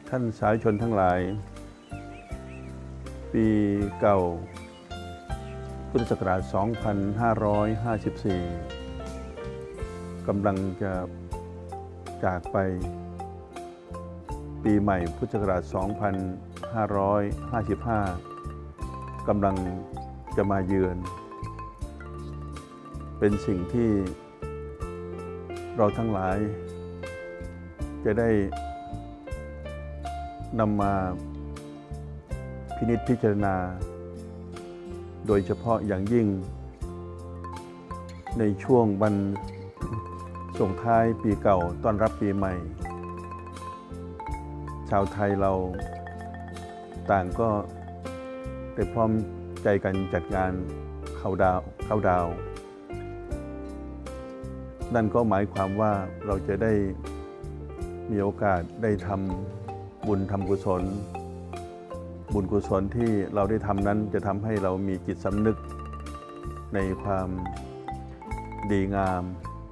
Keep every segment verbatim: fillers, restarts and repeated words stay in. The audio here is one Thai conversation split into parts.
ท่านสาธุชนทั้งหลายปีเก่าพุทธศักราช สองพันห้าร้อยห้าสิบสี่ กำลังจะจากไปปีใหม่พุทธศักราช สองพันห้าร้อยห้าสิบห้า กำลังจะมาเยือนเป็นสิ่งที่เราทั้งหลายจะได้นำมาพินิจพิจารณาโดยเฉพาะอย่างยิ่งในช่วงวันส่งท้ายปีเก่าต้อนรับปีใหม่ชาวไทยเราต่างก็ได้พร้อมใจกันจัดงานเข้าดาวเข้าดาวนั่นก็หมายความว่าเราจะได้มีโอกาสได้ทำบุญทำกุศลบุญกุศลที่เราได้ทำนั้นจะทำให้เรามีจิตสำนึกในความดีงาม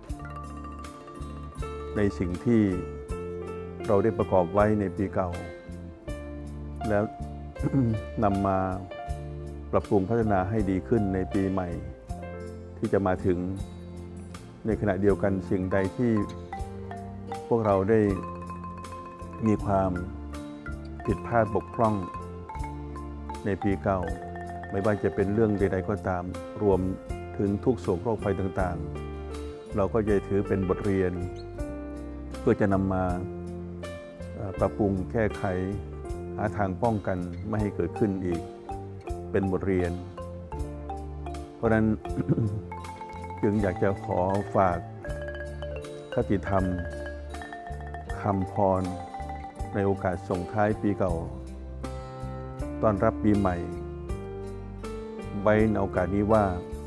ในสิ่งที่เราได้ประกอบไว้ในปีเก่าแล้ว นำมาปรับปรุงพัฒนาให้ดีขึ้นในปีใหม่ที่จะมาถึงในขณะเดียวกันสิ่งใดที่พวกเราได้มีความผิดพลาดบกพร่องในปีเก่าไม่ว่าจะเป็นเรื่องใดๆก็ตามรวมถึงทุกโศกโรคภัยต่างๆเราก็จะถือเป็นบทเรียนเพื่อจะนำมาปรับปรุงแก้ไขหาทางป้องกันไม่ให้เกิดขึ้นอีกเป็นบทเรียนเพราะนั้น จึงอยากจะขอฝากคติธรรมคำพรในโอกาสส่งท้ายปีเก่าต้อนรับปีใหม่ไว้ในโอกาสนี้ว่า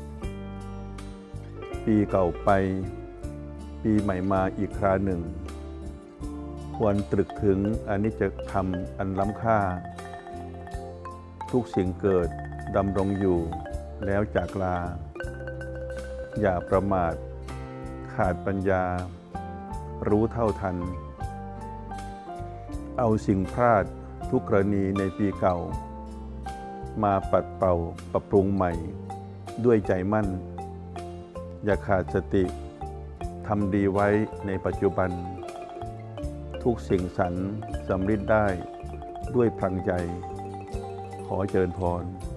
ปีเก่าไปปีใหม่มาอีกคราหนึ่งควรตรึกถึงอนิจจธรรมอันล้ำค่าทุกสิ่งเกิดดำรงอยู่แล้วจากลาอย่าประมาทขาดปัญญารู้เท่าทันเอาสิ่งพลาดทุกกรณีในปีเก่ามาปัดเป่าปรับปรุงใหม่ด้วยใจมั่นอย่าขาดสติทำดีไว้ในปัจจุบันทุกสิ่งสรรสำเร็จได้ด้วยพลังใจขอเจริญพร